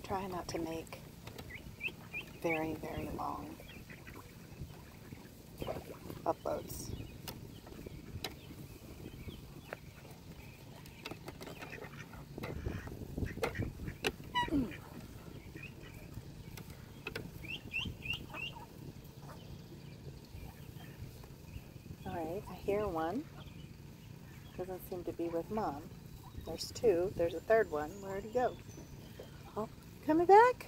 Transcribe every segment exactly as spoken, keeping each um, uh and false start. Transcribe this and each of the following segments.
Try not to make very, very long uploads. Alright, I hear one. Doesn't seem to be with Mom. There's two. There's a third one. Where'd he go? Oh, coming back?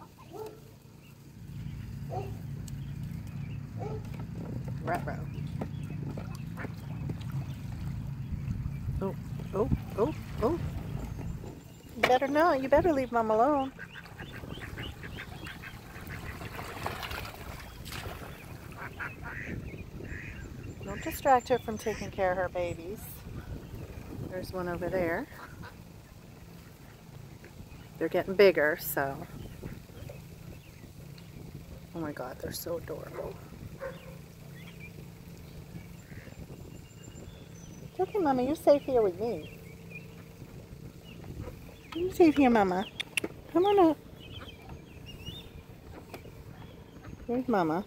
Ruh-roh. Oh, oh, oh, oh. You better not. You better leave Mom alone. Don't distract her from taking care of her babies. There's one over there. They're getting bigger, so. Oh my God, they're so adorable. It's okay, Mama, you're safe here with me. You're safe here, Mama. Come on up. Here's Mama.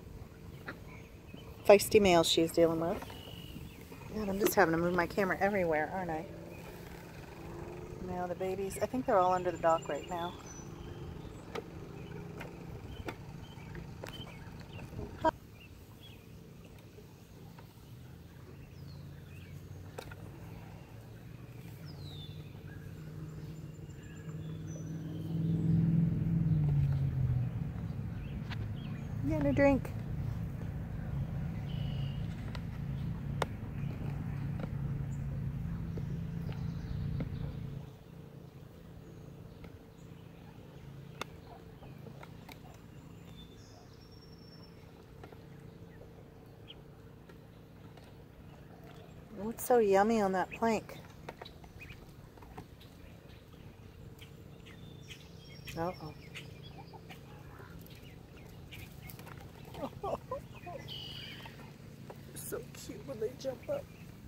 Feisty male she's dealing with. God, I'm just having to move my camera everywhere, aren't I? Now the babies, I think they're all under the dock right now. Getting a drink. What's so yummy on that plank? Uh-oh. So cute when they jump up.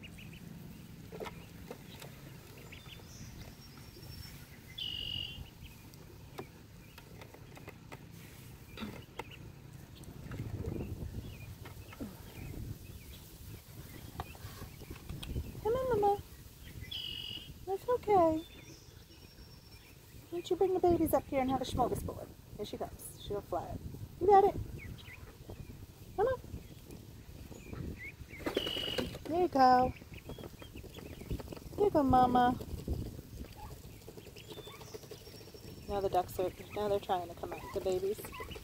Come on, Mama. That's okay. Why don't you bring the babies up here and have a smorgasbord? Here she comes. She'll fly it. You got it. Come on. There you go. There you go, Mama. Now the ducks are, now they're trying to come out, the babies.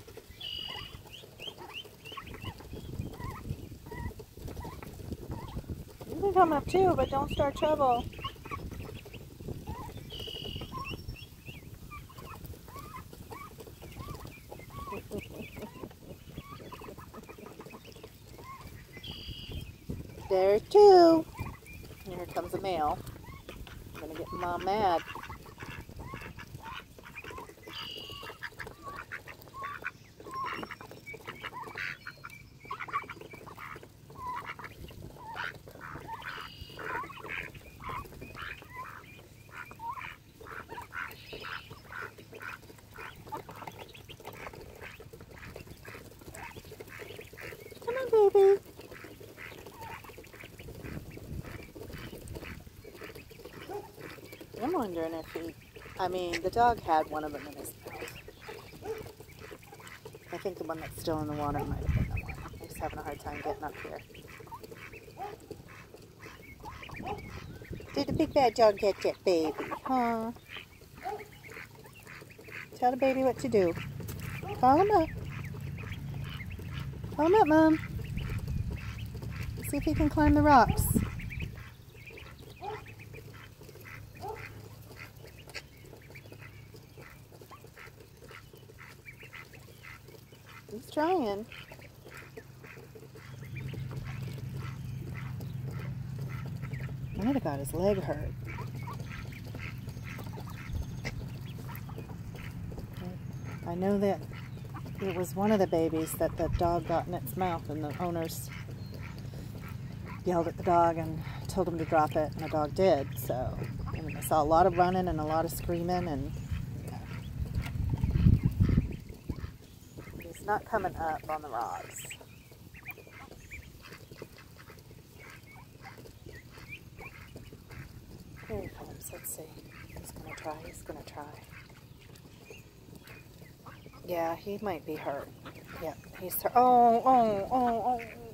You can come up too, but don't start trouble. There are two. And here comes a male. I'm gonna get Mom mad. Come on, baby. I'm wondering if he, I mean, the dog had one of them in his mouth. I think the one that's still in the water might have been that one. He's having a hard time getting up here. Did the big bad dog get that baby? Huh? Tell the baby what to do. Call him up. Call him up, Mom. See if he can climb the rocks. He's trying. I might have got his leg hurt. I know that it was one of the babies that the dog got in its mouth, and the owners yelled at the dog and told him to drop it, and the dog did. So I mean, I saw a lot of running and a lot of screaming, and not coming up on the rocks. Here he comes. Let's see. He's going to try. He's going to try. Yeah, he might be hurt. Yep, he's hurt. Oh, oh, oh, oh.